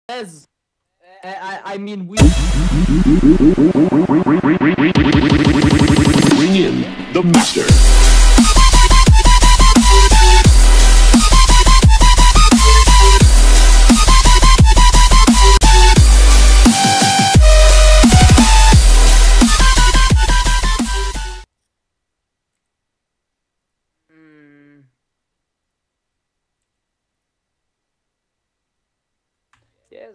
Yes. I mean we. Bring in the master. Yes.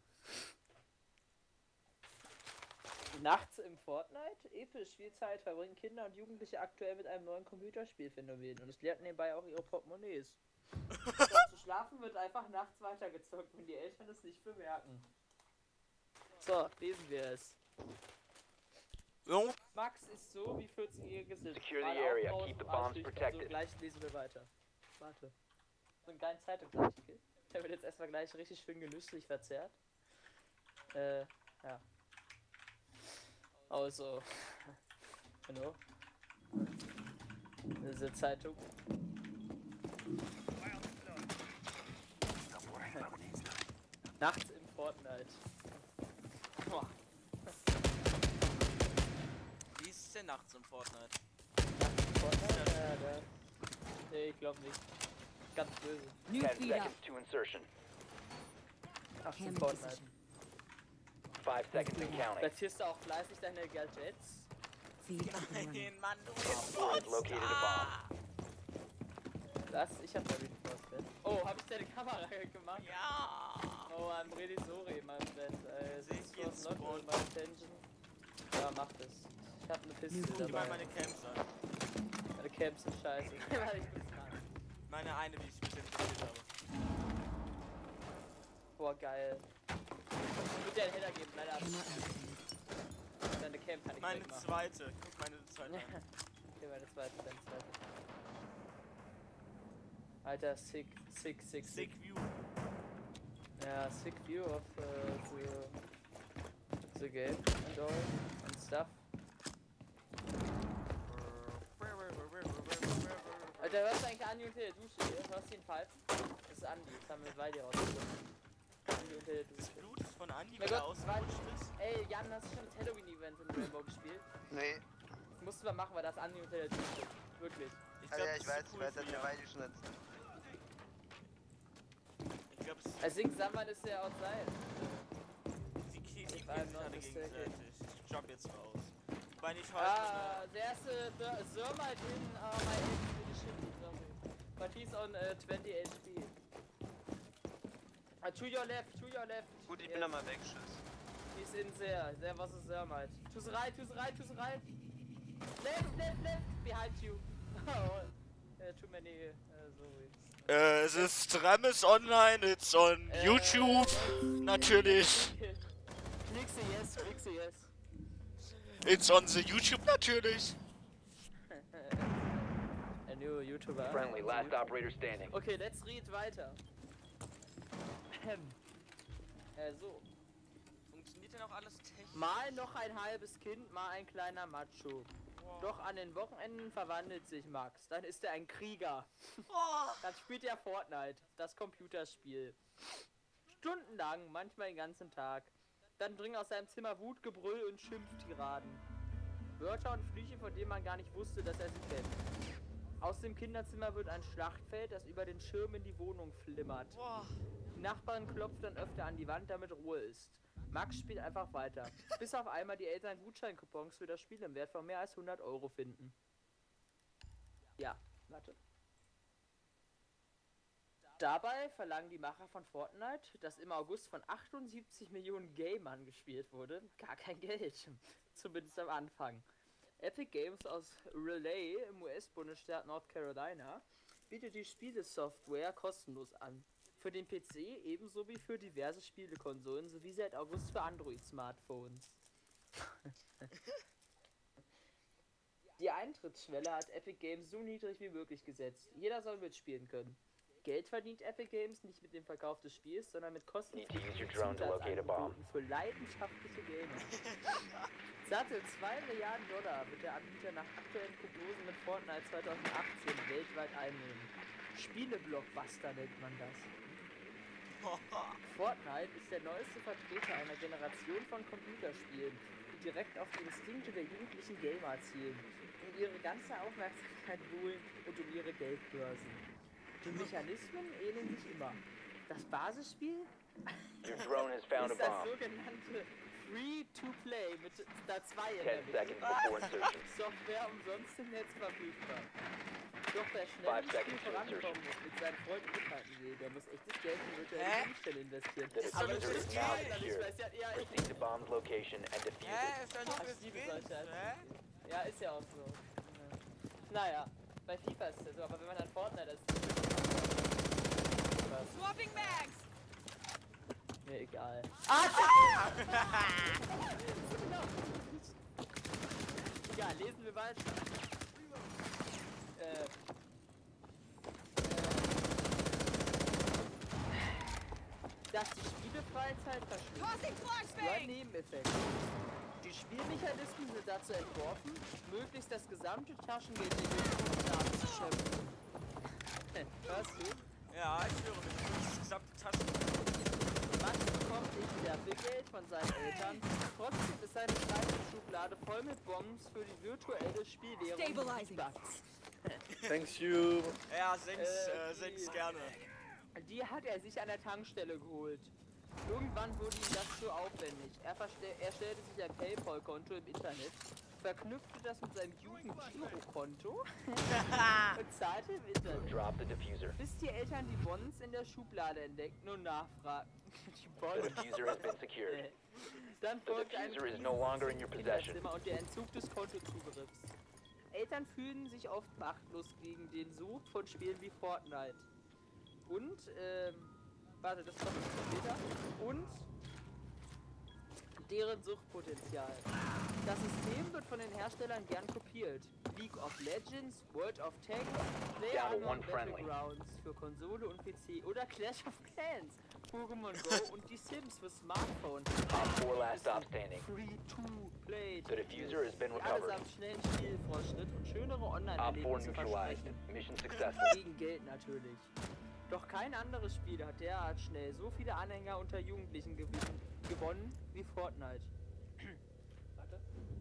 Nachts im Fortnite? Episch viel Zeit verbringen Kinder und Jugendliche aktuell mit einem neuen Computerspielphänomen und es leert nebenbei auch ihre Portemonnaies. Statt zu schlafen wird einfach nachts weitergezockt, wenn die Eltern es nicht bemerken. So, lesen wir es. So? Max ist so wie 14-Jährige sind. Secure Mal the area, aufbauen, keep the mal bombs durchkommen. protected. So, gleich lesen wir weiter. Warte. So einen geilen Zeitungsartikel. Der wird jetzt erstmal gleich richtig schön genüsslich verzerrt. Ja. Also, genau. Diese Zeitung. Nachts im Fortnite. Boah. Wie ist es denn nachts im Fortnite? Nachts im Fortnite? Ja. Nee, ich glaube nicht. Ganz böse. 10 seconds to insertion. Nachts im Fortnite. 5 seconds and counting. Platzierst du auch fleißig deine Gadgets? Nein, Mann, du Op 4 has located a bomb. Was? Ich hab da reinforced. Oh, hab ich deine Kamera gemacht? Ja! Oh, I'm really sorry, my friend. This Seht was not jetzt in my intention. Ja, mach das. Ich hab eine Pistole Guck mal dabei. meine Camps an. Meine Camps sind scheiße. Warte, ich bin's dran. Meine eine, die ich bis jetzt gespielt habe. Boah, geil. Ich würde dir einen Header geben, leider. Deine Camp kann ich Meine wegmachen. zweite. Guck meine zweite an. Okay, meine zweite, deine zweite. Alter, sick. Sick View. Yeah, sick view of the game and all and stuff. Alter, was ist eigentlich Andi unter der Dusche hier? Hörst du ihn pfeifen? Das ist Andi, das haben wir bei dir rausgefunden. Andi unter der Das Dusche. Blut ist von Andi, Mein weil er Gott, ausgerutscht ist. Ey, Jan, hast du schon das Halloween-Event in Rainbow gespielt? Nee. Das musst du mal machen, weil das Andi unter der Dusche. Wirklich. Ich Ah, glaub, ja, das ich ist weiß, cool das für hat mir ihn. beide schon erzählt. Ich glaub, es I think someone is there outside. die killen I'm sich not alle mistaken. gegenseitig. Ich jump jetzt raus. Wobei nicht heute. There's a thermite in my expedition, sorry. But he's on 20 HP. To your left. Gut, ich bin da mal weg, tschüss. He's in there. There was a thermite. To the right. Left. Behind you. Oh, too many, sorry. Es ist Tramis online, it's on YouTube. Natürlich. Klickse yes. It's on the YouTube natürlich. A new YouTuber. Friendly, last operator standing. Okay, let's read weiter. So. Funktioniert denn auch alles technisch? Mal noch ein halbes Kind, mal ein kleiner Macho. Doch an den Wochenenden verwandelt sich Max. Dann ist er ein Krieger. Dann spielt er Fortnite, das Computerspiel. Stundenlang, manchmal den ganzen Tag. Dann dringen aus seinem Zimmer Wutgebrüll und Schimpftiraden. Wörter und Flüche, von denen man gar nicht wusste, dass er sie kennt. Aus dem Kinderzimmer wird ein Schlachtfeld, das über den Schirm in die Wohnung flimmert. Die Nachbarin klopft dann öfter an die Wand, damit Ruhe ist. Max spielt einfach weiter. Bis auf einmal die Eltern Gutscheincoupons für das Spiel im Wert von mehr als 100 € finden. Ja, warte. Dabei verlangen die Macher von Fortnite, das im August von 78 Millionen Gamern gespielt wurde, gar kein Geld. Zumindest am Anfang. Epic Games aus Raleigh im US-Bundesstaat North Carolina bietet die Spielesoftware kostenlos an. Für den PC ebenso wie für diverse Spielekonsolen sowie seit August für Android-Smartphones. Die Eintrittsschwelle hat Epic Games so niedrig wie möglich gesetzt. Jeder soll mitspielen können. Geld verdient Epic Games nicht mit dem Verkauf des Spiels, sondern mit kostenpflichtigen Zusatzangeboten für leidenschaftliche Gamer. Satte 2 Milliarden $ wird der Anbieter nach aktuellen Prognosen mit Fortnite 2018 weltweit einnehmen. Spiele-Blockbuster nennt man das. Fortnite ist der neueste Vertreter einer Generation von Computerspielen, die direkt auf die Instinkte der jugendlichen Gamer zielen und ihre ganze Aufmerksamkeit buhlen und um ihre Geldbörsen. Die Mechanismen ähneln sich immer. Das Basisspiel Your drone has found a ist das bomb. sogenannte Free-to-Play mit da 2 in 10 der Mitte. seconds before insertion. Software umsonst im Netz verfügbar. Doch wer schnell 5 im Spiel seconds to vorankommen muss, mit seinen Freunden mithalten will, der muss echtes Geld in virtuelle Gegenstände investieren. The Aber diffuser das is ist now geil, ich secure. weiß ja, Proceed to bomb's location and defuse it. Ist doch nur ich liebe solche Ja, ist ja auch so. Ja. Naja, bei FIFA ist es ja so, aber wenn man dann Fortnite ist, Swapping mags! mir egal. Egal, lesen wir weiter. Dass die Spielefreizeit verschwindet. Tossing Nur ein flashbang! Nebeneffekt. Die Spielmechanismen sind dazu entworfen, möglichst das gesamte Taschengeld der Jungen abzuschöpfen. Hörst du? Ja, ich höre mich. Das gesamte Taschen. Max bekommt nicht sehr viel Geld von seinen Eltern, trotzdem ist seine Schreibtischschublade voll mit Bombs für die virtuelle Spielwährung Stabilizing. Bugs. Thanks you. Ja, senk's gerne. Die hat er sich an der Tankstelle geholt. Irgendwann wurde ihm das zu aufwendig. Er stellte sich ein PayPal-Konto im Internet, verknüpfte das mit seinem Jugend-Girokonto und zahlte im Internet. Drop the diffuser. Bis die Eltern die Bonds in der Schublade entdeckten und nachfragten. Die The Bonds. diffuser has been secured. Dann The folgte ein diffuser is no longer in your possession. Kinderzimmer und der Entzug des Kontozugriffs. Eltern fühlen sich oft machtlos gegen den Such von Spielen wie Fortnite. Und, warte, das kommt später. Und deren Suchtpotenzial. Das System wird von den Herstellern gern kopiert. League of Legends, World of Tanks, Down to PlayerUnknown one friendly. Battlegrounds für Konsole und PC oder Clash of Clans, Pokémon Go und die Sims für Smartphone. Op 4 last stop standing. Free-to-play. The diffuser has been Die recovered. allesamt schnellen Spielfortschritt und schönere Op 4 Online-Erlebnisse neutralized. versprechen. Mission successful. Gegen Geld natürlich. Doch kein anderes Spiel hat derart schnell so viele Anhänger unter Jugendlichen gewonnen wie Fortnite. Warte.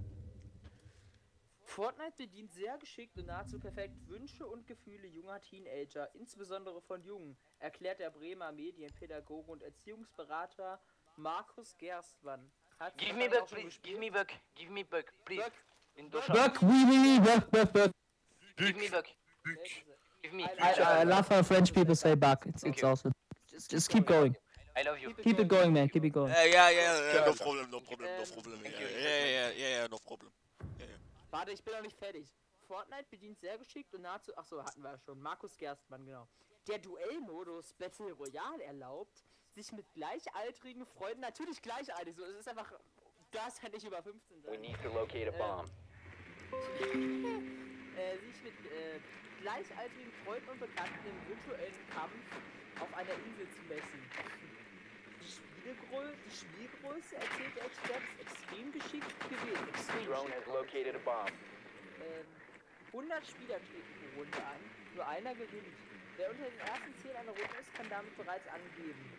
Fortnite bedient sehr geschickt und nahezu perfekt Wünsche und Gefühle junger Teenager, insbesondere von Jungen, erklärt der Bremer Medienpädagoge und Erziehungsberater Markus Gerstmann. Hat Give me back, please. Give me back. Give me back, please. Buck. In the Buck, oui, Buck. Give me back. Give me. I love how French people say Buck. It's Okay. awesome. Just keep going. I love you. Keep it going, man. Keep it going. Yeah, no problem. No problem. Thank you. Yeah, no problem. Warte, ich bin noch nicht fertig. Fortnite bedient sehr geschickt und nahezu... Achso, hatten wir schon. Markus Gerstmann, genau. Der Duellmodus Battle Royale erlaubt, sich mit gleichaltrigen Freunden... Natürlich gleichaltrig, so. Es ist einfach... Das kann nicht über 15 We sein. need to locate a bomb. Sich mit gleichaltrigen Freunden und Bekannten im virtuellen Kampf auf einer Insel zu messen. Die Spielgröße, erzählt der Experte, ist extrem geschickt gewählt. Extrem Drone has geschickt. located a bomb. 100 Spieler treten pro Runde an, nur einer gewinnt. Wer unter den ersten 10 einer Runde ist, kann damit bereits angeben.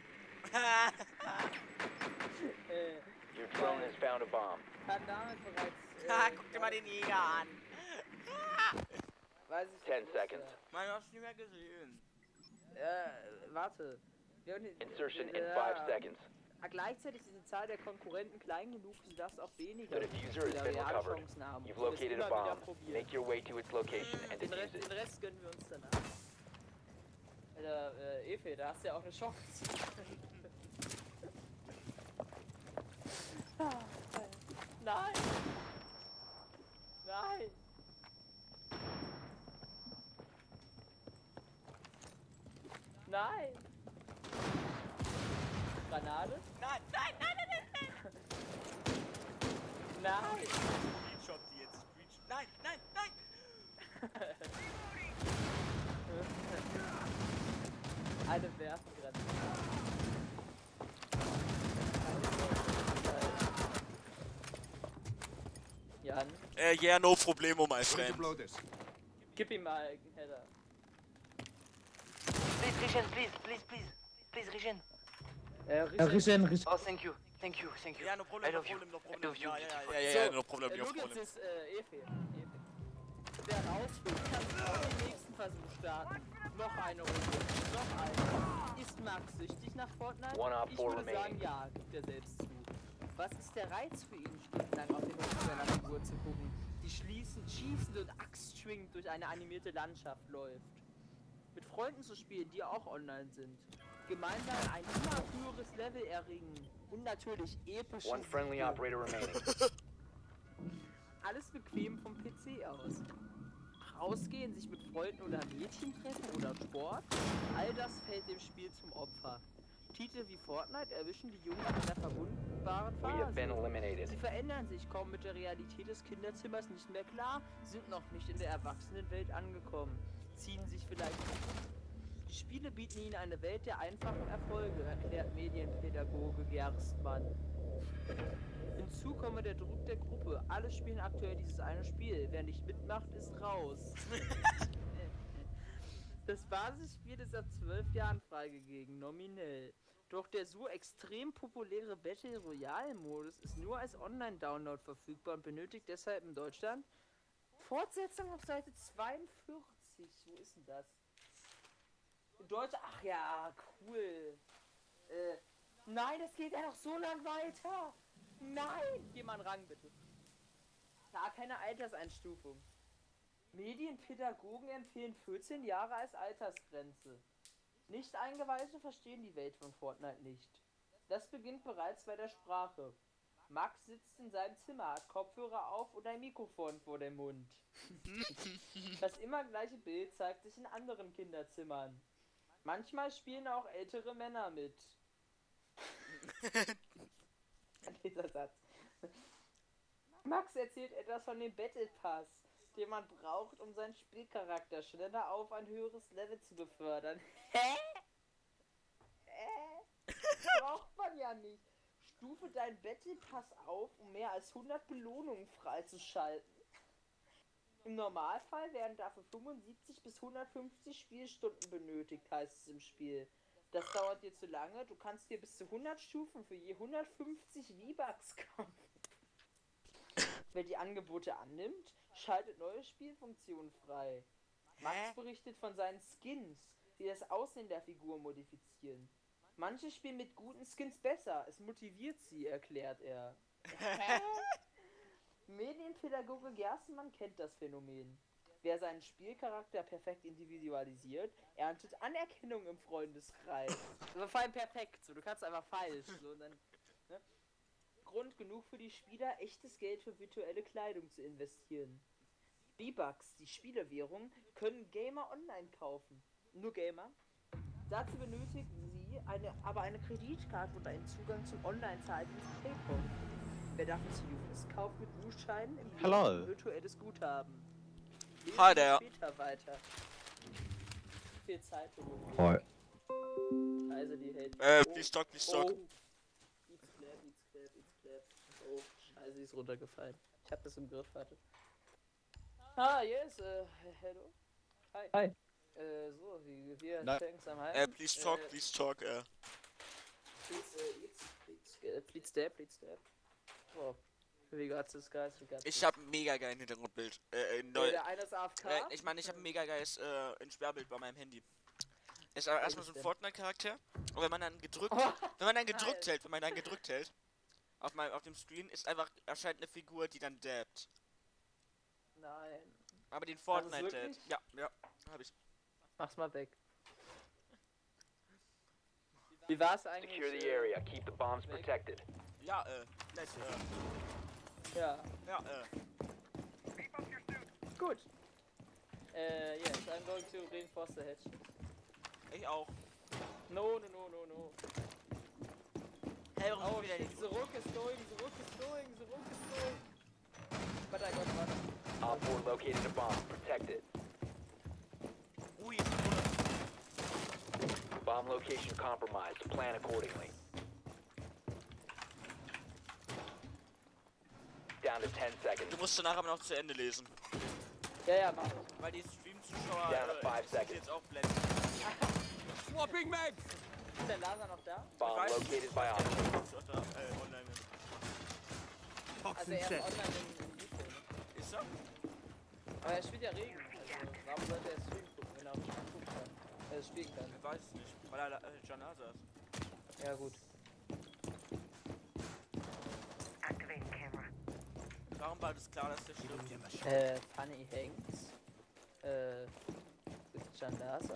Your drone has found a bomb. Kann damit bereits... Guck dir mal den Jäger an. Weiß ich 10 nicht, seconds. Man hat's nicht mehr gesehen. Warte. Insertion in 5 seconds. Gleichzeitig ist die Zahl der Konkurrenten klein genug, sodass auch weniger The diffuser has Spieler been reale recovered. Chancen haben. You've Und es located a immer wieder bomb. probieren. Make your way to its location and Den defuse it. Rest gönnen wir uns danach. Alter, Efe, da hast du ja auch eine Chance. Nein! Nein! Nein! Granate? Nein! Nein! Screenshot die jetzt. Nein! Alle werfen gerade. Jan, Yeah, no problemo, my friend. gib ihm mal einen Header. Please, Christian, please. please regen. Regen. Oh, thank you. Thank you. Ja, no problem, I no love you. problem, no I problem. love you. Ja, no problem, no Look, problem. jetzt ist Efe. Wer rausfliegt, kann auch den nächsten Versuch starten. Noch eine Runde. Noch eine. Ist Max süchtig nach Fortnite? One up, Ich four würde sagen, remaining. ja, gibt er selbst zu. Was ist der Reiz für ihn, stundenlang auf den Rücken seiner Figur zu gucken, die schießend und axtschwingend durch eine animierte Landschaft läuft? Mit Freunden zu spielen, die auch online sind. Gemeinsam ein immer höheres Level erringen. Und natürlich epische One friendly Siege. operator remaining. Alles bequem vom PC aus. Rausgehen, sich mit Freunden oder Mädchen treffen oder Sport, all das fällt dem Spiel zum Opfer. Titel wie Fortnite erwischen die Jungen in einer verwundbaren We have been Phase. eliminated. Sie verändern sich, kommen mit der Realität des Kinderzimmers nicht mehr klar, sind noch nicht in der Erwachsenenwelt angekommen, ziehen sich vielleicht um. Die Spiele bieten ihnen eine Welt der einfachen Erfolge, erklärt Medienpädagoge Gerstmann. Hinzu komme der Druck der Gruppe. Alle spielen aktuell dieses eine Spiel. Wer nicht mitmacht, ist raus. Das Basisspiel ist ab 12 Jahren freigegeben, nominell. Doch der so extrem populäre Battle Royale Modus ist nur als Online-Download verfügbar und benötigt deshalb in Deutschland Fortsetzung auf Seite 42. Wo ist denn das? In Deutsch, ach ja, cool. Nein, das geht ja noch so lang weiter. Nein! Geh mal einen Rang, bitte. Da keine Alterseinstufung. Medienpädagogen empfehlen 14 Jahre als Altersgrenze. Nicht Eingeweihte verstehen die Welt von Fortnite nicht. Das beginnt bereits bei der Sprache. Max sitzt in seinem Zimmer, hat Kopfhörer auf und ein Mikrofon vor dem Mund. Das immer gleiche Bild zeigt sich in anderen Kinderzimmern. Manchmal spielen auch ältere Männer mit. Dieser Satz. Max erzählt etwas von dem Battle Pass, den man braucht, um seinen Spielcharakter schneller auf ein höheres Level zu befördern. Hä? Braucht man ja nicht. Stufe deinen Battle Pass auf, um mehr als 100 Belohnungen freizuschalten. Im Normalfall werden dafür 75 bis 150 Spielstunden benötigt, heißt es im Spiel. Das dauert dir zu lange, du kannst dir bis zu 100 Stufen für je 150 V-Bucks kaufen. Wer die Angebote annimmt, schaltet neue Spielfunktionen frei. Max berichtet von seinen Skins, die das Aussehen der Figur modifizieren. Manche spielen mit guten Skins besser, es motiviert sie, erklärt er. Medienpädagoge Gerstmann kennt das Phänomen. Wer seinen Spielcharakter perfekt individualisiert, erntet Anerkennung im Freundeskreis. Also vor allem perfekt, so, du kannst einfach falsch. So, dann, ne? Grund genug für die Spieler, echtes Geld für virtuelle Kleidung zu investieren. V-Bucks, die Spielewährung, können Gamer online kaufen. Nur Gamer. Dazu benötigen sie aber eine Kreditkarte und einen Zugang zum Online-Zahldienst PayPal. Wer dafür zu jung ist, kauft mit Gutscheinen im Hello. virtuelles Guthaben. Hi there. Später weiter. Viel Zeit für Mobil. Hi. Also die hält. Please talk, please talk. Eats clap. Oh, scheiße, die ist runtergefallen. Ich hab das im Griff, warte. Yes, hello. Hi. So, wir Nein. thanks am Heim. Please talk, please talk. Please stab. Oh, wie geht's das, Guys? Ich hab ein mega geiles Hintergrundbild. Der eine ist AFK. Ich meine, ich habe ein mega geiles Entsperrbild bei meinem Handy. Ist aber erstmal so ein Fortnite-Charakter. Und wenn man dann gedrückt hält, auf dem Screen erscheint eine Figur, die dann dabbt. Nein. Aber den Hast Fortnite du's dabbt. wirklich? Ja, hab ich. Mach's mal weg. Wie war's eigentlich? Secure the area. Keep the bombs protected. Ja, nett, Ja. ja, Gut. Yes, I'm going to reinforce the hedge. ich auch. No. Hey, warum Oh wieder shit, nicht? the rook is going. But I got one. Op 4 located a bomb. Protect it. Ui, Bomb location compromised. Plan accordingly. Down to 10 seconds. du musst danach aber noch zu Ende lesen. Ja, mach ich. Weil die Stream-Zuschauer Down to 5 sind seconds. jetzt auch blenden. Swapping Max! Ist der Laser noch da? Bomb located by Op. Online. Also er ist online im Video, ne? Ist er? Aber er spielt ja Regen. Also warum sollte er Stream gucken, wenn er auch nicht angucken kann? Spielen kann. Ich weiß es nicht, weil er Janaza ist. Ja gut. Warum war das klar, dass der stirbt? Funny Hanks. Janaza.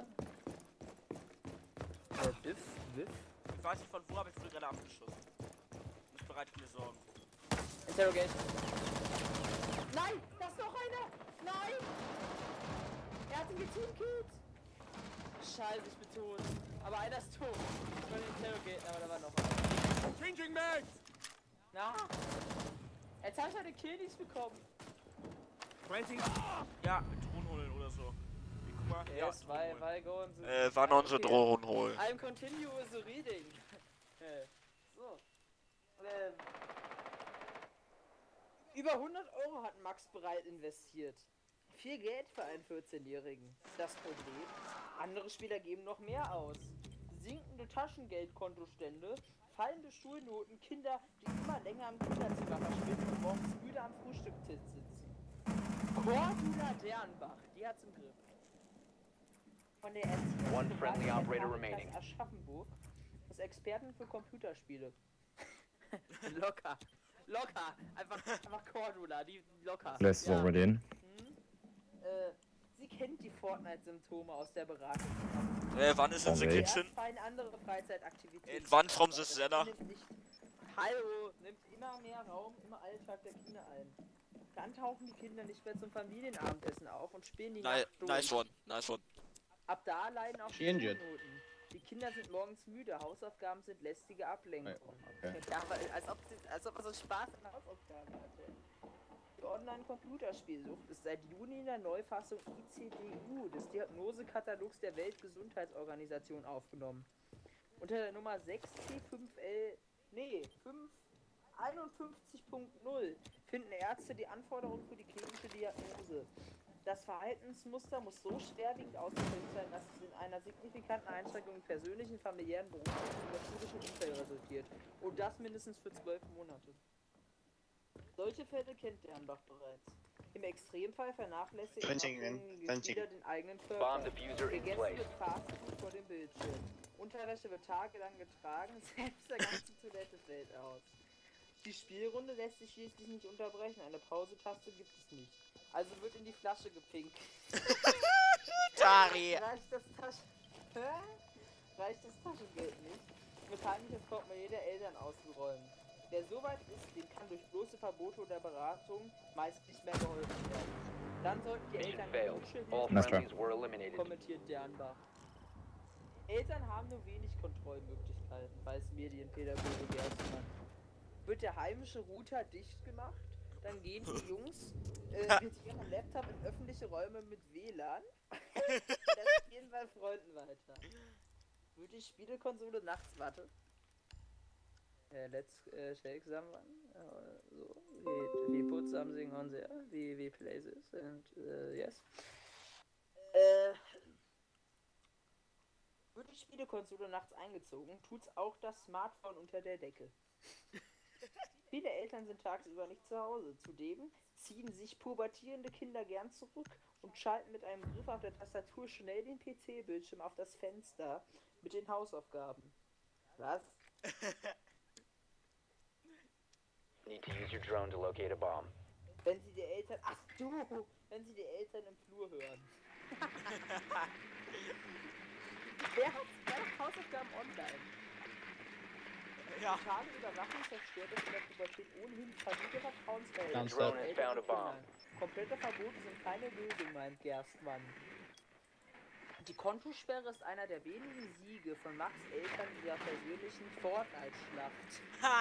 Biff. Ich weiß nicht von wo, aber ich wurde gerade abgeschossen. Das bereitet mir Sorgen. Interrogation. Nein! Da ist noch einer! Nein! Er hat ihn geteamkillt! Scheiße, ich bin tot. Aber einer ist tot. Ich wollte ihn interrogaten, aber da war noch einer. Changing Mags! Na? Jetzt habe ich eine Kill nicht bekommen. Ja, mit Drohnen holen oder so. Guck mal. Yes, ja, why go on the... wann unsere Drohnen holen. I'm continuous reading. So. Über 100 € hat Max bereit investiert. Viel Geld für einen 14-Jährigen. Das Problem, andere Spieler geben noch mehr aus. Sinkende Taschengeldkontostände, fallende Schulnoten, Kinder, die immer länger im Kinderzimmer verschwinden und morgens müde am Frühstückstisch sitzen. Cordula Dernbach, die hat's im Griff. Von der One friendly operator remaining. Aschaffenburg, das Experten für Computerspiele. Locker. Einfach Cordula, die locker. Lässt ja. Den. Sie kennt die Fortnite-Symptome aus der Beratung. Wann ist in the kitchen? Andere Freizeitaktivitäten. Wann from the Senna? Hallo, nimmt immer mehr Raum im Alltag der Kinder ein. Dann tauchen die Kinder nicht mehr zum Familienabendessen auf und spielen die Nacht durch. Nice one. Ab da leiden auch die Schulnoten. Die Kinder sind morgens müde, Hausaufgaben sind lästige Ablenkung. Okay. Ja, aber als ob er so Spaß an Hausaufgaben hatte. Die Online-Computerspielsucht ist seit Juni in der Neufassung ICDU des Diagnosekatalogs der Weltgesundheitsorganisation aufgenommen. Unter der Nummer 551.0 finden Ärzte die Anforderungen für die klinische Diagnose. Das Verhaltensmuster muss so schwerwiegend ausgeprägt sein, dass es in einer signifikanten Einschränkung im persönlichen, familiären, beruflichen oder schulischen Umfeld resultiert. Und das mindestens für 12 Monate. Solche Fälle kennt Dernbach bereits. Im Extremfall vernachlässigt Spieler den eigenen Körper. Gegessen wird Fastfood vor dem Bildschirm. Unterwäsche wird tagelang getragen, selbst der ganze Toilette fällt aus. Die Spielrunde lässt sich schließlich nicht unterbrechen, eine Pausetaste gibt es nicht. Also wird in die Flasche gepinkt. Dari! Reicht das Taschengeld nicht, wird heimlich das Portemonnaie der Eltern ausgeräumt. Wer so weit ist, dem kann durch bloße Verbote oder Beratung meist nicht mehr geholfen werden. Dann sollten die Eltern kommentiert Dernbach. Eltern haben nur wenig Kontrollmöglichkeiten, weiß Medienpädagoge Gerstmann. Wird der heimische Router dicht gemacht, dann gehen die Jungs mit ihrem Laptop in öffentliche Räume mit WLAN. Das gehen bei Freunden weiter. Wird die Spielekonsole nachts warten? Let's shake someone. So, we put something on there. We play this and yes. Wird die Spielekonsole nachts eingezogen, tut's auch das Smartphone unter der Decke. Viele Eltern sind tagsüber nicht zu Hause. Zudem ziehen sich pubertierende Kinder gern zurück und schalten mit einem Griff auf der Tastatur schnell den PC-Bildschirm auf das Fenster mit den Hausaufgaben. Was? Need to use your drone to locate a bomb. Wenn sie die Eltern... Ach du! Wenn sie die Eltern im Flur hören. Wer hat Hausaufgaben online? Ja. Totale Überwachung zerstört es in der Pubertät ohnehin fragile Vertrauensverhältnisse. Drone has found a bomb. Komplette Verbote sind keine Lösung, meint Gerstmann. Die Kontosperre ist einer der wenigen Siege von Max Eltern dieser persönlichen Fortnite-Schlacht.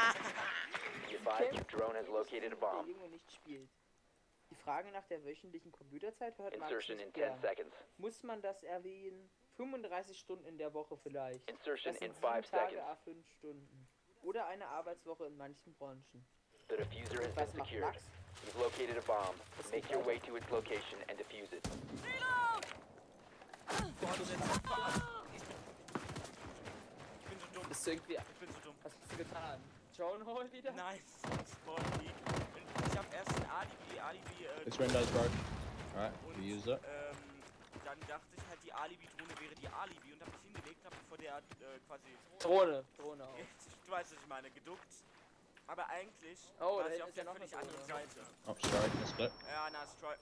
Your drone has located a bomb. Der Junge nicht spielt. Die Frage nach der wöchentlichen Computerzeit hört Max Insertion in nicht 10 gern. seconds. Muss man das erwähnen? 35 Stunden in der Woche vielleicht. Insertion Das in sind 5 7 Tage seconds. à 5 Stunden. Oder eine Arbeitswoche in manchen Branchen. The diffuser has been Was macht secured. Max? You've located a bomb. Make your way to its location and defuse it. Ich bin Bist du irgendwie... Ich bin zu dumm. Was hast du getan? Drone Hole wieder? Nein, Spawn League. Ich hab erst ein Alibi, This window's broke. Alright, und, we use it. dann dachte ich halt, die Alibi-Drohne wäre die Alibi und hab mich hingelegt, hab vor der, quasi... Drohne auch. Du weißt, was ich meine, geduckt. Aber eigentlich Oh, war da ich hinten auf ist ja der noch eine völlig anderen Drohne. Seite. Oh, sorry, missed it. Ja, nice try.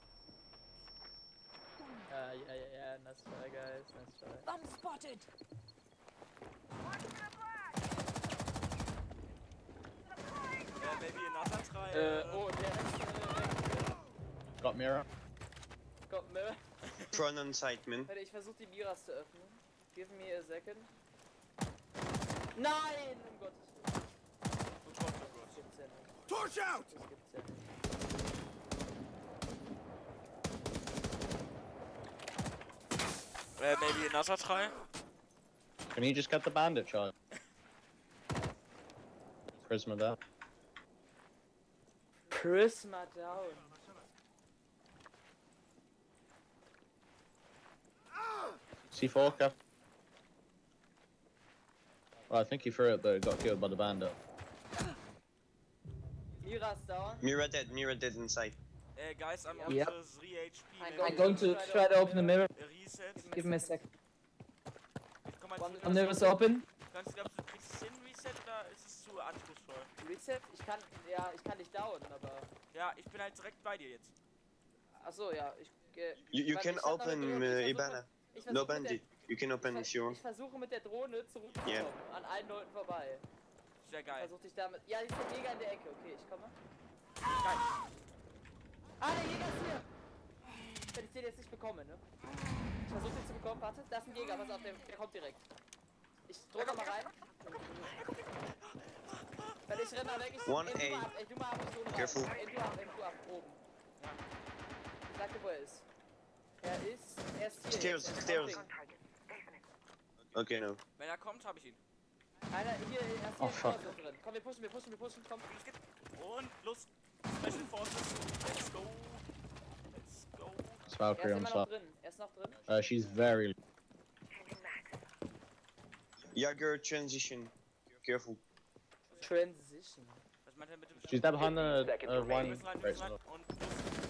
Ja, nice try, guys, nice try. Bomb spotted. Maybe another try. Oh, der ist, Got mirror. kommt mir. Front on site, man. Warte, ich versuche die Miras zu öffnen. Give me a second. Nein! Um Gottes Willen. Das gibt's ja nicht. Torch out! Das gibt's ja nicht. Maybe another try. Can you just get the bandit shot? Prisma there. Prisma down. C4, Kev. Well, I think he threw it, but it got killed by the bandit. Miras down. Mira dead inside. Guys, I'm Yeah. on 3 HP. I'm going to try to open the mirror. Reset. Give me a sec. Komm mal One- zurück. I'm nervous open. Glaubst du, kriegst es hin, Reset, oder ist es zu anspruchsvoll? Reset? Ich kann dich down, aber... Ja, ich bin halt direkt bei dir jetzt. Achso, ja, You weil can ich hab noch open eine Drohne, ich Ibana. versuche No mit der- bandit. You can open if you want. Ich versuche mit der Drohne zurückzukommen, an allen Leuten vorbei. Sehr geil. Versuch dich damit... Ja, ist der Jäger in der Ecke, okay, ich komme. Geil. Ah, der Jäger ist hier! Wenn ich den jetzt nicht bekomme, ne? Ich versuche den zu bekommen, warte, da ist ein Jäger, pass auf, der kommt direkt. Ich drücke mal rein. Weil ich renne da weg, ich One aim du A. mal ab, ey, du mal ab, ich hole Careful. raus. Aim du ab, oben. Ich sag dir, wo er ist. Er ist hier. Stairs, jetzt, stairs. Hopping. Okay, no. Wenn er kommt, habe ich ihn. Einer, hier, er ist hier Oh, im fuck. Tor drin. Komm, wir pushen, komm. Los geht's. Und los. Special Forces. Let's go. Let's go. It's Er Valkyrie ist on immer top. noch drin, She's very. Jagger transition. Careful. Transition. Was meint er mit dem She's dead behind the Seconds Wir wine. müssen rein, wir Right, müssen rein. so. Und los.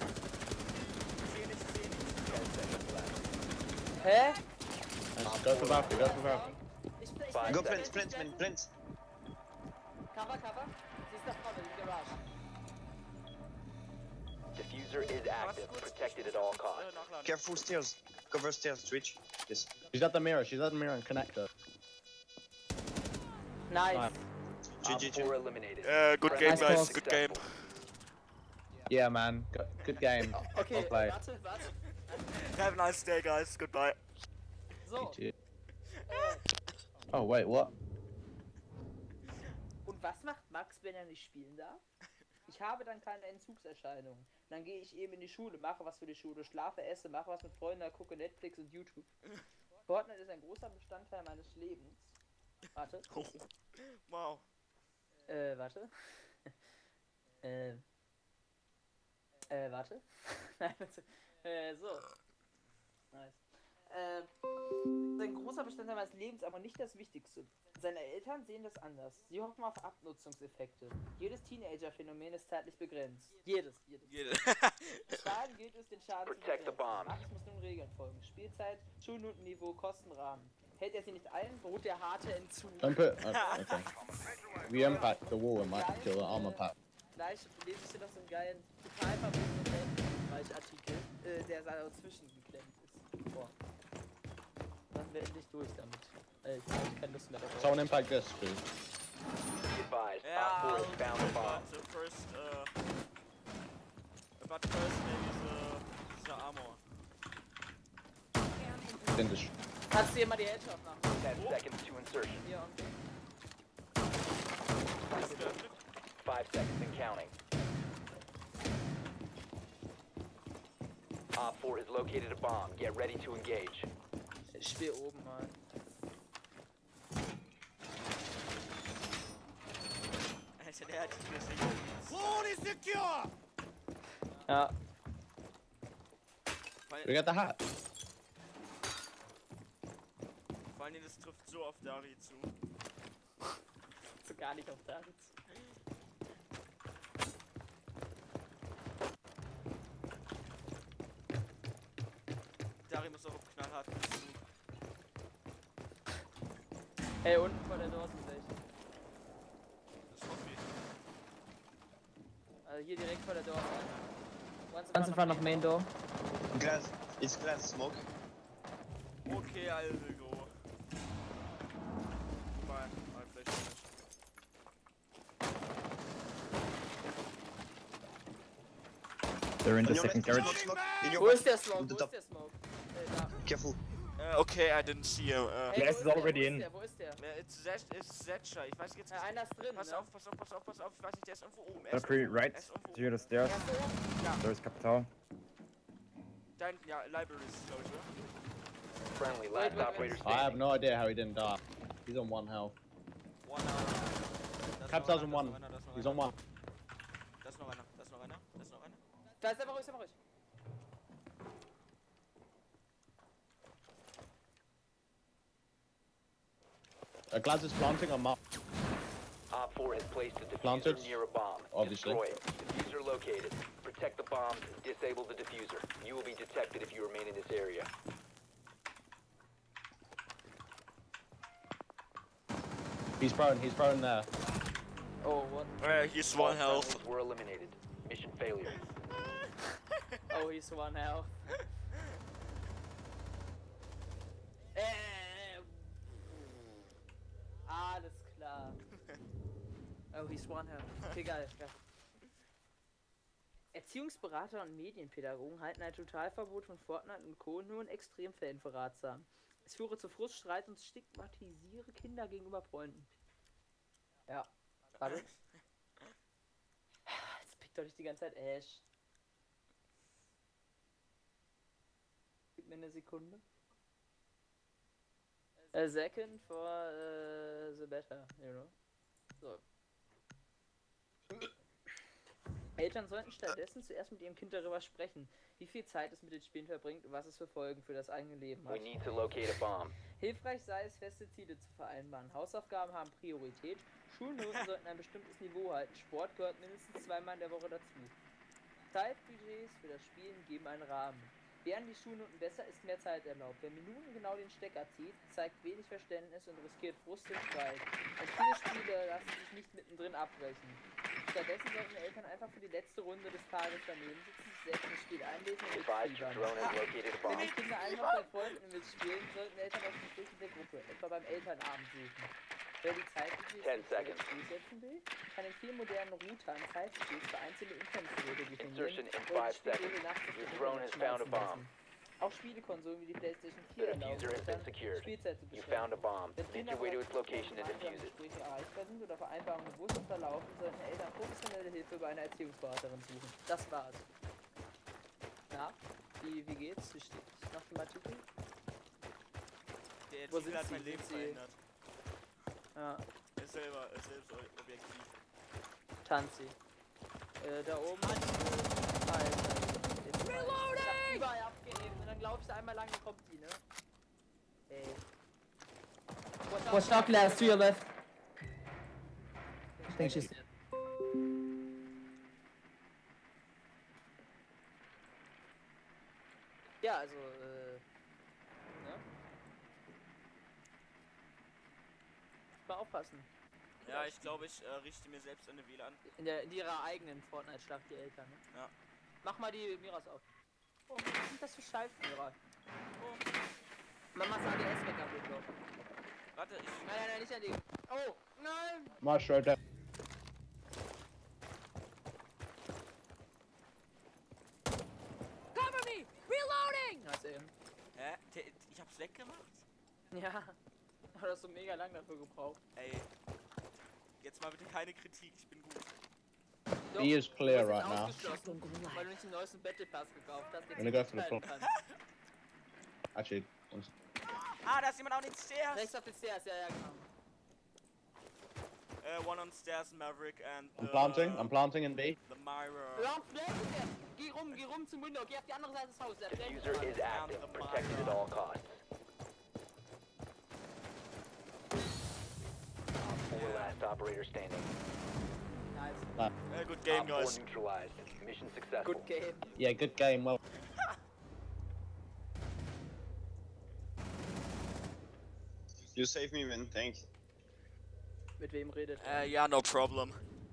Ich seh nicht. Hä? Nice. Go for Valkyrie, go for Valkyrie. Ich Go plants. Cover. Sie ist da vorne, in der Garage. Diffuser is active, protected at all costs. Nachladen. Careful stairs. Cover stairs, Twitch. Yes. She's at the mirror and connector. Nice. Nice. Op GG. 4 eliminated. Good game, game, guys, guys. Good game. Yeah, man. Good game. Okay, Well played. warte. Have a nice day, guys. Goodbye. So, Oh wait, what? und was macht Max, wenn er nicht spielen darf? Ich habe dann keine Entzugserscheinungen. Dann gehe ich eben in die Schule, mache was für die Schule, schlafe, esse, mache was mit Freunden, gucke Netflix und YouTube. Fortnite ist ein großer Bestandteil meines Lebens. Warte. Wow. Warte. Warte. Nein, bitte. So. Nice. Ein großer Bestandteil meines Lebens, aber nicht das Wichtigste. Seine Eltern sehen das anders. Sie hoffen auf Abnutzungseffekte. Jedes Teenager-Phänomen ist zeitlich begrenzt. Jedes. Schaden gilt es, den Schaden zu Protect the begrenzen. bomb. Max muss nun Regeln folgen. Spielzeit, Schulnotenniveau, Kostenrahmen. Hält er sie nicht ein, beruht der harte Entzug. Don't put. Okay. If you impact the wall, it might kill the armor pack. Gleich lese ich dir noch so einen geilen, total verbundenen Artikel, der da dazwischen geklemmt ist. Boah. Dann wäre endlich durch damit. Ich habe keine Lust mehr darauf. Someone impact this, please. Be advised, Yeah, Op 4 has found a bomb. But first maybe the armor. Finish. Kannst du dir mal die Headshots machen? 10 seconds to insertion. Hier und 5 seconds and counting. Op 4 has located a bomb. Get ready to engage. ich spiele oben mal. Alter, der Artikel ist nicht. Ja. We got the hat. Vor allem, das trifft so auf Dari zu. So gar nicht auf Tanz. Dari muss auch auf knallhart. Hey, unten vor der Door sind welche. Das ist Hobby. Also hier direkt vor der Door. One's in front of main door. Glass. It's glass smoke. Okay, I will go. Fine, my flash finish. They're in the On your second left, garage. smoke. In your Wo back. ist der Smoke? On the Wo top. ist der Smoke? Da. Careful. Okay, I didn't see you. Hey, Glass wo is der? already Wo in. Ist der? Wo ist der? It's Zetcher. Ich weiß jetzt nicht. Einer ist drin, Pass ne? auf, pass auf, pass auf, pass auf. Ich weiß nicht, der ist irgendwo oben. Valkyrie, right? Er ist irgendwo To the stairs. Erst oben? There's Capital. Dein, ja, Library ist, glaube ich, oder? Friendly, last wait, operator I have standing. no idea how he didn't die. He's on 1 health. One hour. Da ist Capital's noch on einer, 1. da ist noch He's einer, on 1. da ist noch einer, da ist noch einer, da ist noch einer. Da ist der ruhig, ist der ruhig. Glass is planting on map. Op 4 has placed a diffuser Planted. near a bomb. Obviously. Destroy it. Diffuser located. Protect the bombs. Disable the diffuser. You will be detected if you remain in this area. He's prone there. Oh, what? He's All one health. friendlies were eliminated. Mission failure. Oh, he's one health. Alles klar. Oh, he's one health. Okay, geil. Erziehungsberater und Medienpädagogen halten ein Totalverbot von Fortnite und Co. nur in Extremfällen für ratsam. Es führe zu Frust, Streit und stigmatisiere Kinder gegenüber Freunden. Ja. Warte. Jetzt pickt doch nicht die ganze Zeit Ash. Gib mir eine Sekunde. A second for the better, you know. So. Eltern sollten stattdessen zuerst mit ihrem Kind darüber sprechen, wie viel Zeit es mit den Spielen verbringt und was es für Folgen für das eigene Leben We hat. need to locate a bomb. Hilfreich sei es, feste Ziele zu vereinbaren. Hausaufgaben haben Priorität, Schulnoten sollten ein bestimmtes Niveau halten, Sport gehört mindestens zweimal in der Woche dazu. Zeitbudgets für das Spielen geben einen Rahmen. Wären die Schulnoten besser, ist mehr Zeit erlaubt. Wer Minuten genau den Stecker zieht, zeigt wenig Verständnis und riskiert Frust und Streit. Und viele Spiele lassen sich nicht mittendrin abbrechen. Stattdessen sollten Eltern einfach für die letzte Runde des Tages daneben sitzen, sich selbst ins Spiel einlesen und Advised your drone has mitfiebern. located a Wenn bomb. die Kinder einfach bei Freunden mitspielen, sollten Eltern das Gespräch mit der Gruppe, etwa beim Elternabend suchen. Wer die Zeitbudgets 10 nicht für das seconds. Spiel setzen will, kann in vielen modernen Routern Zeitbudgets für einzelne Internetgeräte Insertion definieren in oder 5 die Spielgeräte seconds. nachts auf Your das drone has Internet found a schmeißen bomb. lassen. Auch Spielekonsolen wie die PlayStation The 4 erlauben diffuser has es been dann, secured. Spielzeit zu You beschränken. found a bomb. Wenn Make Kinder your way to its bereits location and gemeinsam defuse it. Gespräche erreichbar sind oder Vereinbarungen bewusst unterlaufen, sollten Eltern professionelle Hilfe bei einer Erziehungsberaterin suchen. Das war's. Na, wie geht's? Wie steht's nach dem Artikel? Der Wo Artikel sind hat sie? mein Leben Sind sie- verändert. Ja, Er ist selber, selbst objektiv. Tanzi. Da oben. Alter. Reloading! Ich hab überall abgehebt und dann glaubst du einmal lang, kommt die, ne? Ey. Watch out, Glass, to your left. I think she's dead. Ja, also, ne? Mal aufpassen. Ja, ich glaube, ich richte mir selbst eine WLAN. In ihrer eigenen Fortnite-Schlacht, die Eltern, ne? Ja. Mach mal die Miras auf. Oh, was sind das für Scheiben, Mira? Oh. Mamas ADS weg, Abito. Warte, ich. Nein, nicht an die. Oh, nein! Marsh right there. Cover me! Reloading! Hast du eben. Hä? Ich hab's weggemacht? Ja. Aber das so mega lang dafür gebraucht. Ey. Jetzt mal bitte keine Kritik, ich bin gut. Doch, B is clear du hast right jetzt now. ausgeschlossen, weil du nicht den neuesten Battle Pass gekauft hast. Jetzt Gonna go nicht for the teilen front. kannst. Actually, Ah, da ist jemand auf den Stairs! Rechts auf den Stairs, ja, genau. One on stairs, Maverick and I'm planting in B. The Myra. Ja, vielleicht ist er. Geh rum zum Window, geh auf die andere Seite des Hauses. Der brennt Diffuser gerade. is active. Protected at all costs. Op 4 4 last operator standing. Nice. Good game, Op 4 guys. neutralized. Mission successful. Good game. Yeah, good game. Well, You saved me, man. Thanks. Mit wem redet? Ja, no problem.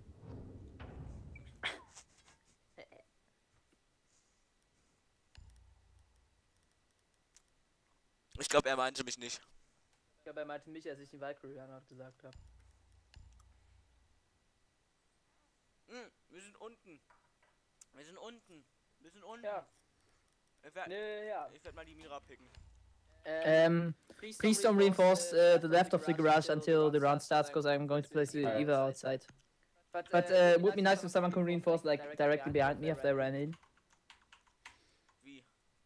Ich glaube, er meinte mich nicht. Ich glaube, er meinte mich, als ich den Valkyrie Runner gesagt habe. Wir sind unten. Wir sind unten. Wir sind unten. Ja. Ich werd Ja. mal die Mira picken. Please don't reinforce the left of the garage until the round starts, because I'm going to place the Eva outside. But it would be nice if someone could reinforce like directly behind me if they ran in. Wie?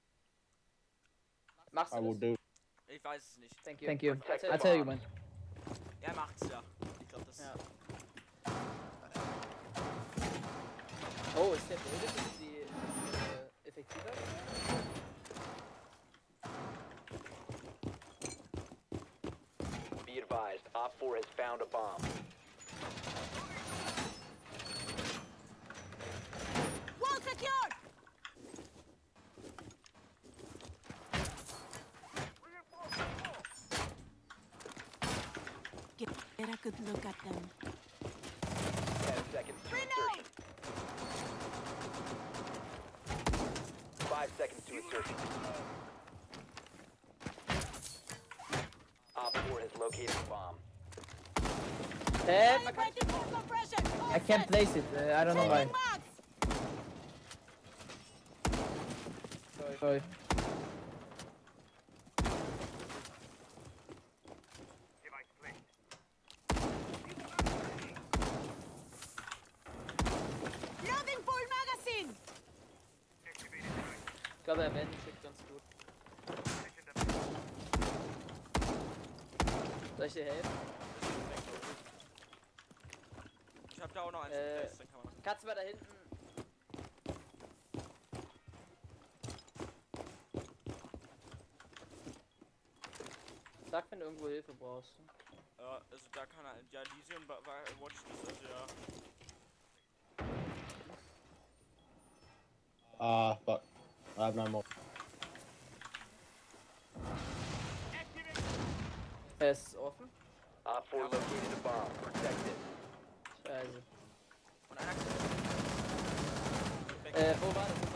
Machst I du will das? do. Ich weiß es nicht. Thank you. I'll tell you when. Er macht's ja. Ich glaube, das Ja. Oh, ist der Bilde die effektiver? Be advised, Op 4 has found a bomb. Wall secured! Get a good look at them. 10 seconds to insertion. 5 seconds to insertion. Op 4 has located a bomb. Calibrated for compression! I can't place it. I don't know why. Changing mags! Sorry. Loading full magazine! Ich glaube, er managt ganz gut. Soll ich dir helfen? Ich hab da auch noch eins gepresst, dann kann man. Kannst du mal da hinten... Sag, wenn du irgendwo Hilfe brauchst. Also da kann er. Ja, Lysium war Watch das, also ja. Fuck. I have no more. Er ist offen. Op 4 located a bomb. Protect it. Scheiße. Und einer Wo war das?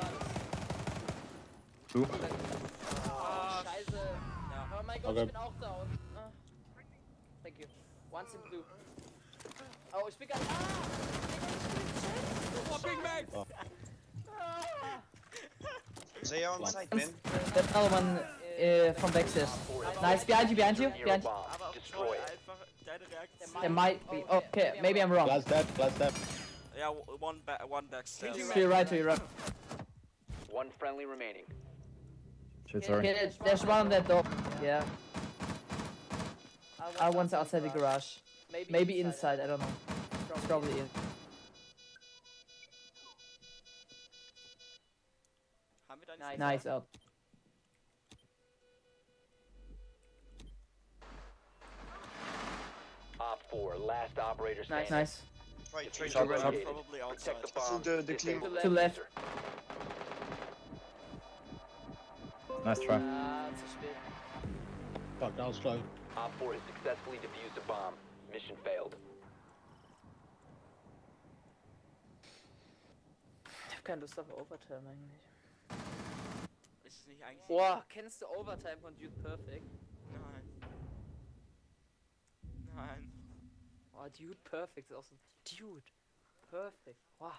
Du? Oh, scheiße. Ja. Oh mein Gott, Okay. ich bin auch down. Ah. Thank you. Once in blue. Oh, ich bin gar nicht... Fucking Max! Oh. They are on site, man. There's another one from backstairs. Nice, behind you, behind you, Near a behind. bomb. Aber Destroy it. einfach deine Reaktion. There might be. Okay, maybe I'm wrong. Glass dead, glass dead. Ja, one backstairs. To your right, to your right. One friendly remaining. Shit, Okay, there's one on that door. Yeah. I want outside the garage. Maybe inside, I don't know. It's probably in. Haben wir da Nice. Nice out. Op 4, last operator standing. Nice. Try Diffuser to run. located. Probably outside. Protect the Full bomb. the clean. Disable To left. diffuser. Nice try. Ah, zu spät. Fuck, that was close. Op 4 has successfully defused a bomb. Mission failed. Ich hab keine Lust auf Overtime eigentlich. Ist es nicht eigentlich. Boah, kennst du Overtime von Dude Perfect? Nein. Nein. Oh, Dude Perfect ist auch so... Dude Perfect. Wow.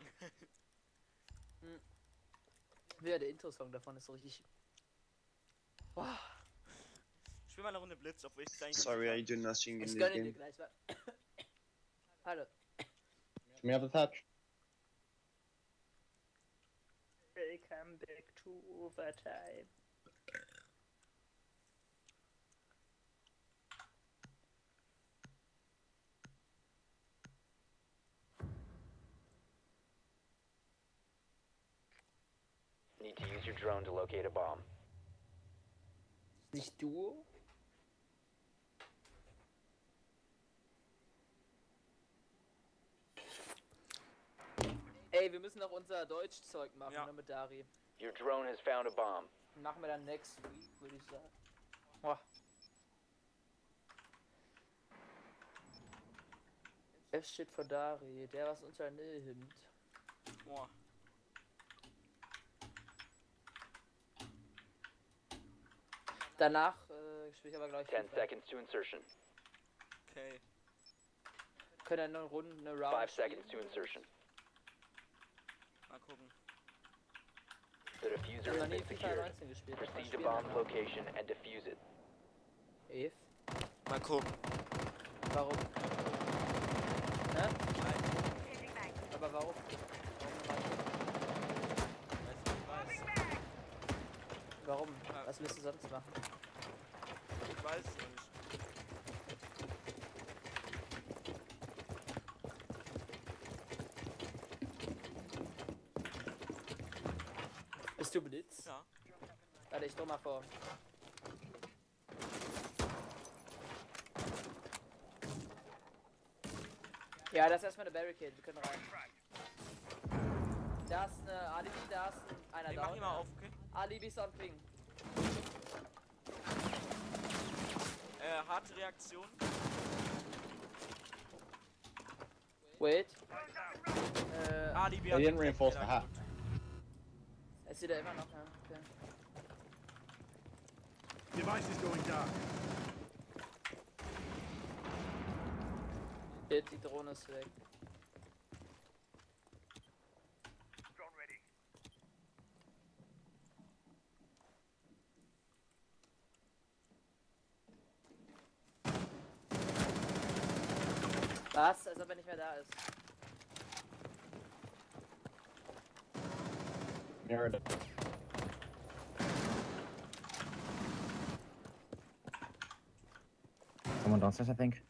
Ja, der Intro-Song davon ist so richtig... Wow. Spiel mal eine Runde Blitz, obwohl ich eigentlich. Sorry, I do nothing in Ich this gönne dir game. gleich, wa? Hallo. Can we have a touch? Welcome back to Overtime. Need to use your drone to locate a bomb. Nicht Duo? Ey, wir müssen noch unser Deutschzeug machen, Ja. ne, mit Dari. Your drone has found a bomb. Machen wir dann next week, würde ich sagen. Boah. F steht für Dari, der was unternimmt. Boah. Danach spiele ich aber gleich 10 FIFA. seconds to insertion. Okay. Können eine Runde, eine Round 5 seconds to spielen. insertion. Mal gucken. The Ich diffuser habe noch has nie been FIFA secured. 19 gespielt. Proceed to bomb's location and defuse it. Eve? Mal gucken. Warum? Hä? Aber warum? Warum? Ja. Was willst du sonst machen? Ich weiß es nicht. Bist du Blitz? Ja. Warte, ich dreh mal vor. Ja, das ist erstmal eine Barricade, wir können rein. Da ist eine Alibi, da ist einer Ich mach down. ihn mal auf, okay? Alibi ist on Ping. Harte Reaktion. Wait. Alibi They hat didn't den reinforce the Fehler hat. gemacht. Ist sie da immer noch? Ja, okay. Device is going dark. Shit, die Drohne ist weg. Was? Als ob er nicht mehr da ist. Mirrored it. Someone downstairs, I think.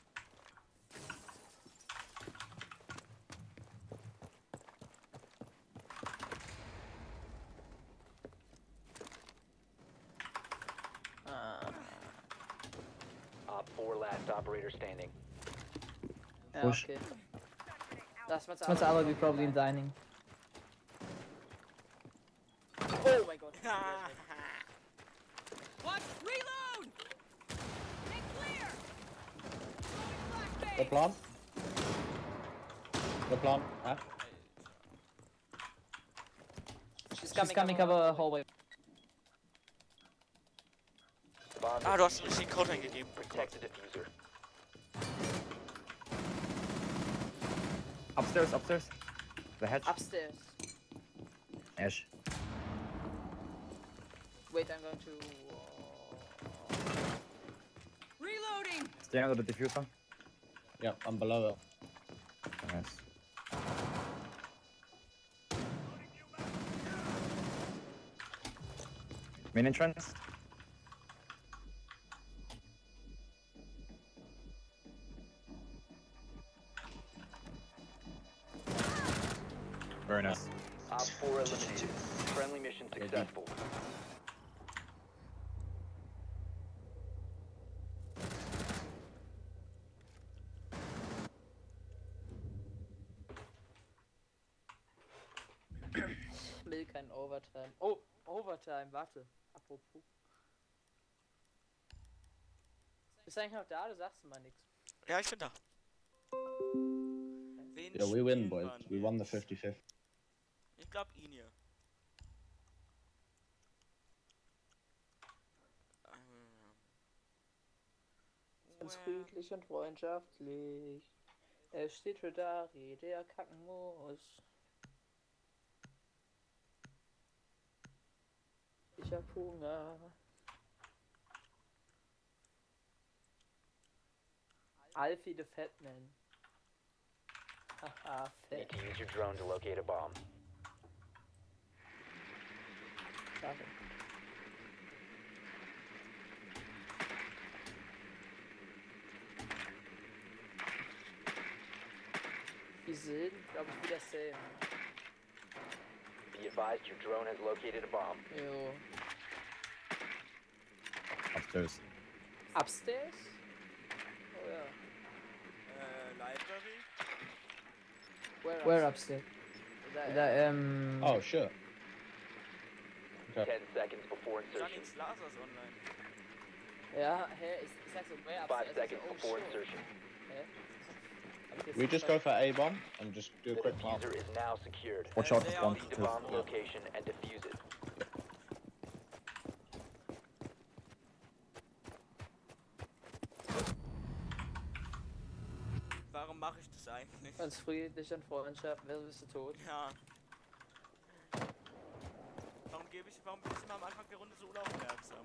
Op 4 last operator standing. Ja, Push. okay. Lass mal Someone's Alibi probably in dining. Oh mein Gott. What? Reload! Make clear! The plant. The plant. Huh? She's She's coming cover hallway. Bomb Ah, du hast den richtigen Code eingegeben. protect the diffuser. Upstairs, upstairs. The hatch. Upstairs. Ash. Wait, I'm going to... Reloading! Stay under the diffuser. Yeah, I'm below it. Nice. Main entrance. Very nice. Op 4 eliminated. Friendly mission successful. Ich will kein Overtime. Oh, Overtime, warte. Apropos. Bist du eigentlich noch da? Du sagst mal nichts. Ja, ich bin da. Wen Yeah, we win, spielen boys. wir We won the jetzt? 55th. Ich glaub ihn hier. Ganz friedlich und freundschaftlich. Es steht für Dari, der kacken muss. Ich hab Hunger. Alfie the Fatman. Haha, Need fett. to use your drone to locate a bomb. Schade. Die sind, glaube ich, wieder same. Be advised your drone has located a bomb. Jo. Upstairs. Upstairs? Oh ja. Library? Where Where upstairs? Oh shit. Okay. 10 seconds before insertion. Janix Laser ist online. Ja, hä, ich sag so, wer 5 seconds before insertion. We just go for A bomb and just do a The quick plant. diffuser is now secured. Watch out, Sehr one, Proceed to two. bomb's location and defuse it. Warum mache ich das eigentlich? Ganz friedlich und Freundschaft, wer bist du tot? Ja. Warum bin ich immer am Anfang der Runde so unaufmerksam?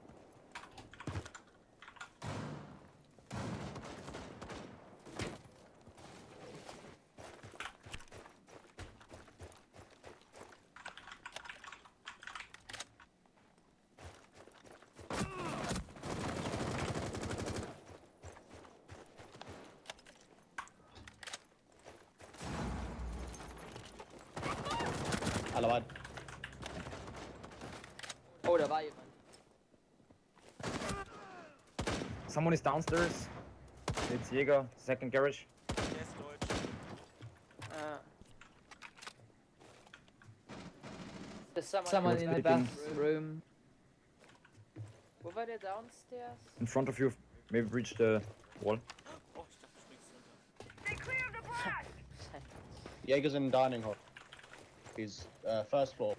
Alle weit. Oh, da war jemand. Someone is downstairs. It's Jäger, second garage. Der ist deutsch. There's someone Someone in in the the bathroom. Wo war der downstairs? In front of you, maybe breach the wall. Oh, ich dachte, du springst runter. Jaeger's in dining hall. He's first floor.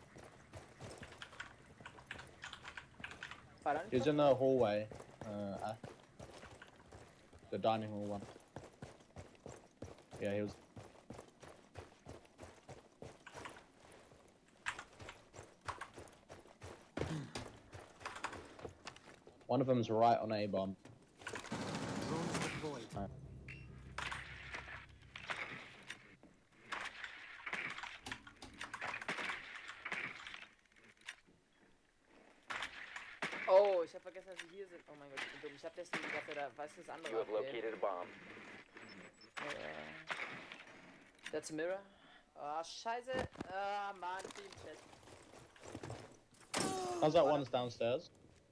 He's in the hallway. The dining hall one. Yeah, he was. One of them's right on A bomb. Oh, ich hab vergessen, dass sie hier sind. Oh mein Gott, ich bin dumm. Ich hab deswegen gedacht, da weiß das andere. You have located a bomb. That's a mirror. Ah, scheiße. Ah, Mann, Team Chat. How's that one's downstairs?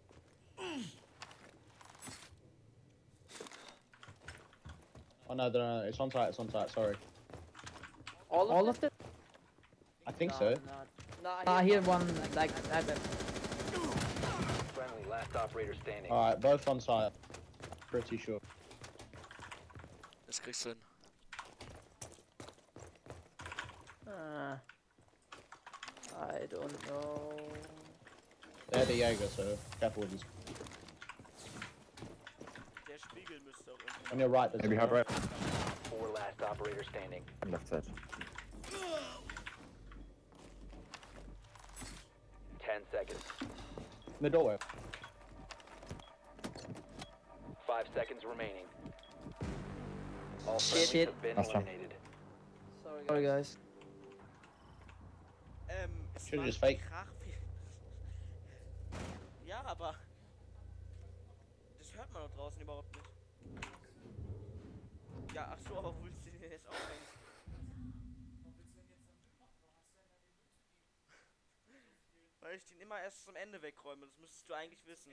Oh no, no, it's on site, sorry. All of them? I think so. I Here one, like, Friendly, last operator standing. Alright, both on site. Pretty sure. Das kriegst du hin. I don't know. They're the Jaeger, so careful with these. Der Spiegel müsste auch irgendwie. On your right, there's Maybe a hard right. 4 last operator standing. Left side. 10 seconds. in the doorway. 5 seconds remaining. All Shit. friendlies have been That's fine. eliminated. Sorry guys. Es Should've war just fake. Krach ja, aber das hört man doch draußen überhaupt nicht. Ja, ach so, aber wo willst du den jetzt aufhängen? Weil ich den immer erst zum Ende wegräume, das müsstest du eigentlich wissen.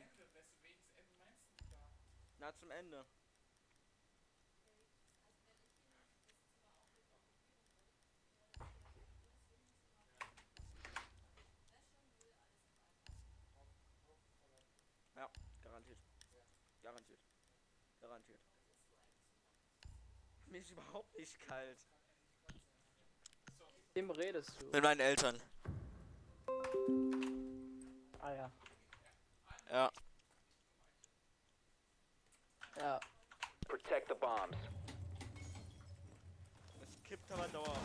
Na, zum Ende. Ja, garantiert. Garantiert. Garantiert. Mir ist überhaupt nicht kalt. Wem redest du? Mit meinen Eltern. Ah ja. Ja. Ja. Protect the bombs. Es kippt aber dauerhaft.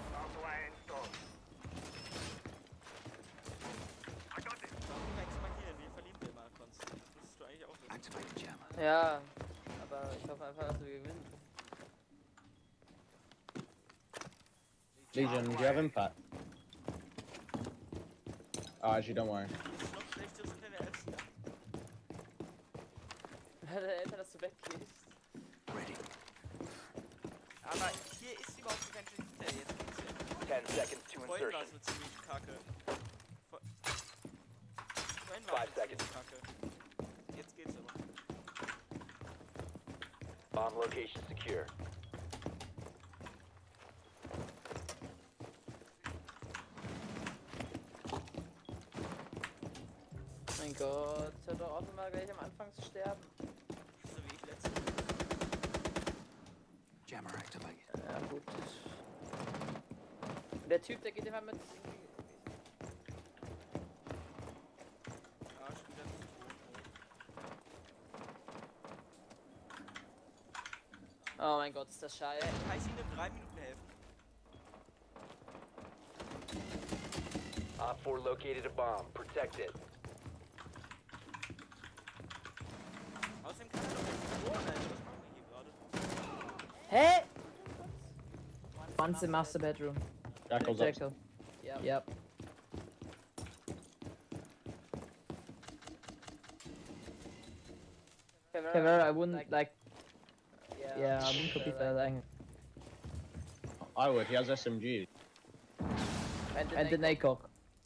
Warum expandieren? Wir verlieren wir immer konstant. Das müsstest du eigentlich auch wissen. Ja. Aber ich hoffe einfach, dass wir gewinnen. Legion, do you have impact? Oh, actually, don't worry. Das ist noch schlechter sind deine Eltern. Deine Eltern, dass du weggehst. Aber hier ist überhaupt kein Schnitt jetzt. Geht's 10 seconds to Vorhin war insertion. es so ziemlich kacke. Vorhin 5 war es seconds. ziemlich kacke. Jetzt geht's aber. Bomb location secure. mein Gott, hör doch auf, mal gleich am Anfang zu sterben. So wie ich letztens. Jammer activated. Ja, gut. Der Typ, der geht immer mit. Ja, ich bin jetzt. Oh mein Gott, ist das scheiße. Kann ich Ihnen in 3 Minuten helfen? Op 4 located a bomb. Protect it. Außerdem kann er doch nicht verloren, Alter. Was machen wir hier gerade? Hä? One's in master bedroom. Jackal's up. Jackal. Yep. Caveira, I wouldn't like. Yeah, I wouldn't copy that thing. I would, he has SMG. And the NACOG.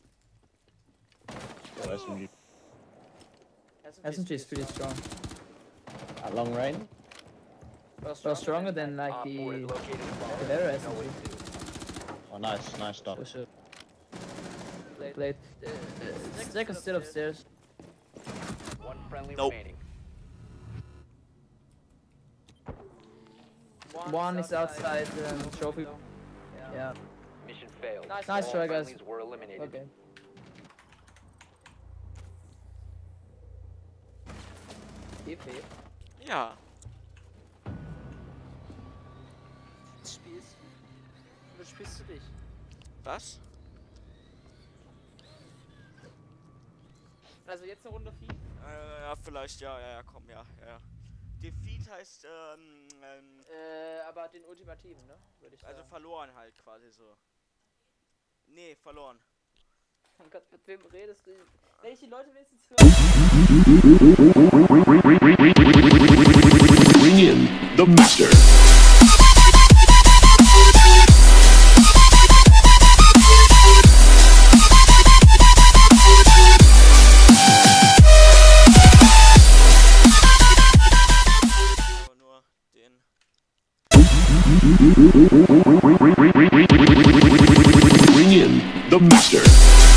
Oh, SMG. SMG is pretty strong. At long range? Well, stronger than like Op 4 the has located a bomb. Caveira No SMG. way to. Oh, nice stuff. For sure. Blade. Jackal's still upstairs. One friendly Nope. remaining. One is outside trophy. Yeah. Mission failed. Nice Nice All try, guys. friendlies were eliminated. Okay. Hip. Ja. Wo spielst du dich? Was? Also jetzt eine Runde Feed? Ja, vielleicht, ja, komm, ja. Defeat heißt, Aber den ultimativen, ne? Würde ich sagen. also verloren halt quasi so. Nee, verloren. Oh Gott, mit wem redest du? Wenn ich die Leute wenigstens höre. Bring in the master. Aber nur den. Bring in the master.